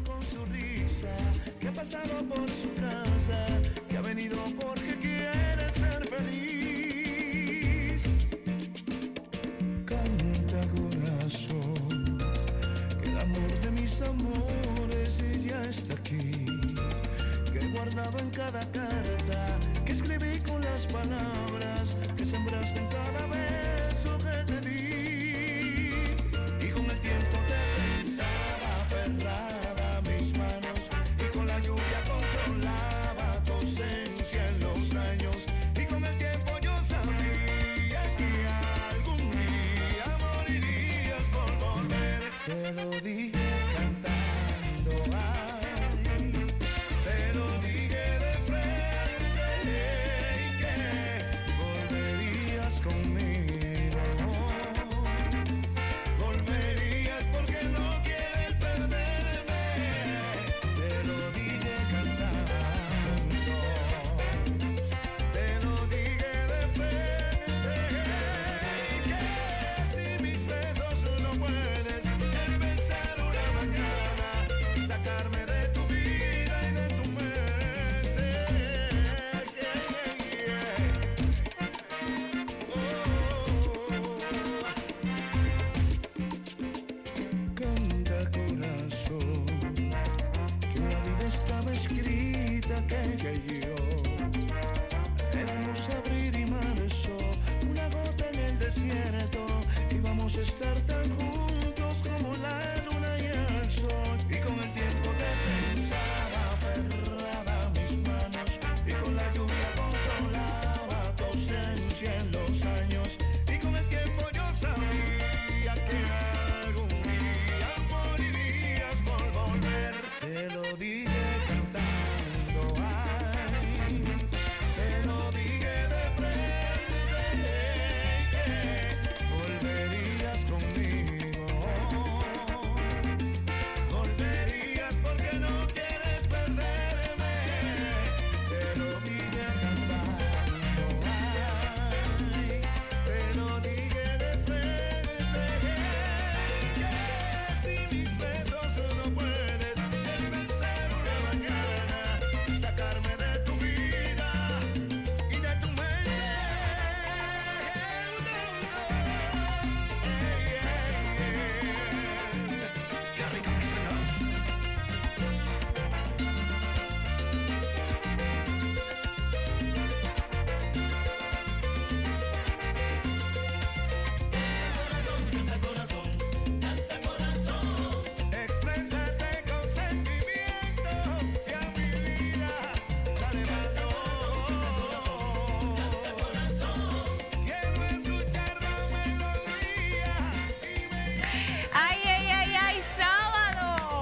con su risa, que ha pasado por su casa, que ha venido porque quiere ser feliz. Canta corazón, que el amor de mis amores ya está aquí, que he guardado en cada carta, que escribí con las palabras que sembraste en cada beso que te di. Y con el tiempo te pensaba aferrada a mis manos, y con la lluvia consolaba tu ausencia en los años. Y con el tiempo yo sabía que algún día morirías por volver. Te lo dije cantando, ay, te lo dije de frente, que volverías conmigo. Volverías porque no quieres perderme. Te lo dije cantando, te lo dije de frente, que si mis besos no puedes empezar una mañana y sacarme de tu vida y de tu mente. Canta corazón, que la vida estaba escrita que ella y yo éramos abril y marzo, una gota en el desierto, íbamos a estar tan juntos como la luna y el sol. Y con el tiempo te pensaba aferrada a mis manos, y con la lluvia consolaba tu ausencia en los años. Y con el tiempo yo sabía que algún día morirías por volver. Te lo dije cantando, ay, te lo dije de frente, que volverías conmigo. Volverías porque no quieres perderme. Te lo dije cantando, ay, te lo dije de frente, que si mis besos no puedes empezar una mañana y sacarme de tu vida y de tu mente. Qué rico que soy yo. Exprésate con sentimiento y a mi vida dale valor. Quiero escuchar la melodía y me ¡Ay, ay, ay, ay! ¡Sábado!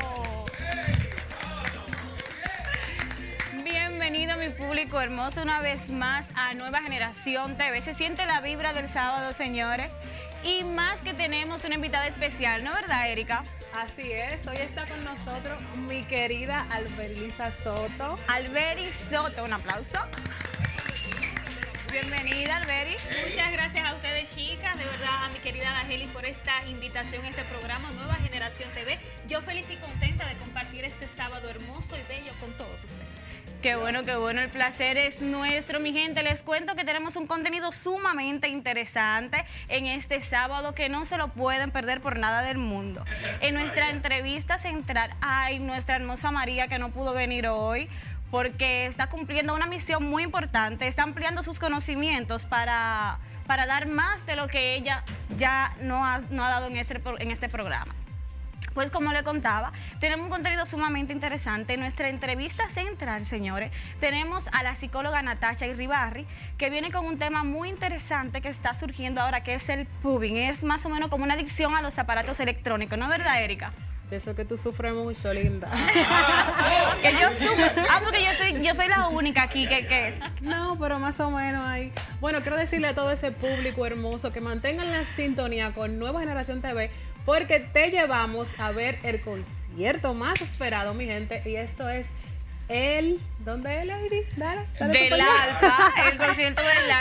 Bienvenido mi público hermoso una vez más a Nueva Generación TV. Se siente la vibra del sábado, señores. Y más que tenemos una invitada especial, ¿no es verdad, Erika? Así es, hoy está con nosotros mi querida Alberlisa Soto. Alberi Soto, un aplauso. Bienvenida, Alberi. Muchas gracias a ustedes, chicas, de verdad, a mi querida Dagelis por esta invitación a este programa Nueva Generación TV. Yo feliz y contenta de compartir este sábado hermoso y bello con todos ustedes. Qué bueno, el placer es nuestro, mi gente. Les cuento que tenemos un contenido sumamente interesante en este sábado que no se lo pueden perder por nada del mundo. En nuestra entrevista central, ay, nuestra hermosa María que no pudo venir hoy porque está cumpliendo una misión muy importante, está ampliando sus conocimientos para dar más de lo que ella ya no ha dado en este programa. Pues como le contaba, tenemos un contenido sumamente interesante. En nuestra entrevista central, señores, tenemos a la psicóloga Natasha Irribarri, que viene con un tema muy interesante que está surgiendo ahora, que es el pubbing. Es más o menos como una adicción a los aparatos electrónicos, ¿no es verdad, Erika? De eso que tú sufres mucho, linda. Que yo sufro. Porque yo soy la única aquí que... No, pero más o menos ahí. Bueno, quiero decirle a todo ese público hermoso que mantengan la sintonía con Nueva Generación TV, porque te llevamos a ver el concierto más esperado, mi gente. Y esto es ¿dónde es, Lady? Dale del Alfa, el concierto del Alfa,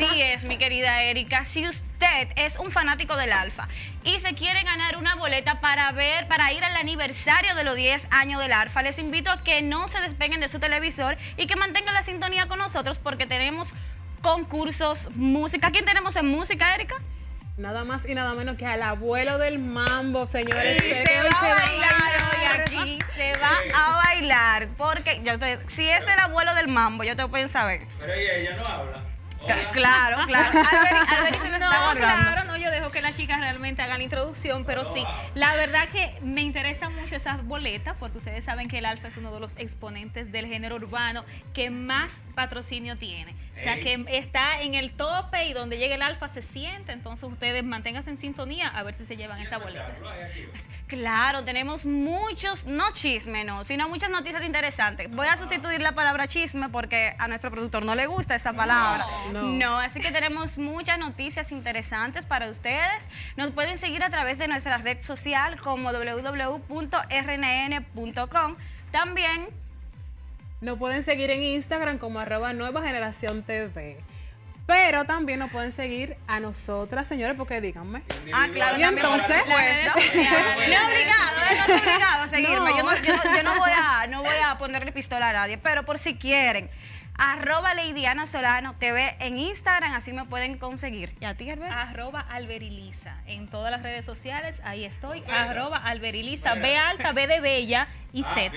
Así es, mi querida Erika. Si usted es un fanático del Alfa y se quiere ganar una boleta para ir al aniversario de los 10 años del Alfa, les invito a que no se despeguen de su televisor y que mantengan la sintonía con nosotros porque tenemos concursos, música. ¿Quién tenemos en música, Erika? Nada más y nada menos que al abuelo del mambo, señores. Y se va a bailar hoy aquí, se va a bailar, porque si es el abuelo del mambo, yo te puedo saber. Pero ella no habla. Claro. Alberi se me está guardando. Claro, no, yo dejo que las chicas realmente hagan la introducción, pero sí, la verdad que me interesa mucho esas boletas, porque ustedes saben que el Alfa es uno de los exponentes del género urbano que más patrocinio tiene. O sea, que está en el tope y donde llega el Alfa se siente, entonces ustedes manténganse en sintonía a ver si se llevan esa boleta. Claro, tenemos muchos, no chisme, no, sino muchas noticias interesantes. Voy a sustituir la palabra chisme porque a nuestro productor no le gusta esa palabra. No, así que tenemos muchas noticias interesantes para ustedes. Nos pueden seguir a través de nuestra red social como www.rnn.com. También nos pueden seguir en Instagram como @nuevageneraciontv. Pero también nos pueden seguir a nosotras, señores, porque díganme. Claro, y también entonces, no es obligado a seguirme. No. Yo no voy a ponerle pistola a nadie, pero por si quieren, @Leidiana Solano TV en Instagram, así me pueden conseguir. ¿Y a ti, Albert? @Alberilisa en todas las redes sociales, ahí estoy, @Alberilisa, B alta, B de bella y Z.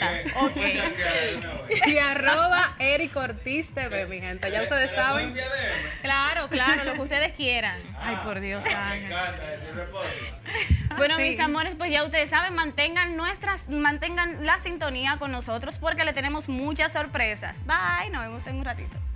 y @Eric Ortiz TV, mi gente, ya ustedes saben. Claro, lo que ustedes quieran. Ay, por Dios, Me Ángel. encanta ese reporte. Bueno, Sí. mis amores, pues ya ustedes saben, mantengan la sintonía con nosotros porque le tenemos muchas sorpresas. Bye, nos vemos en un ratito.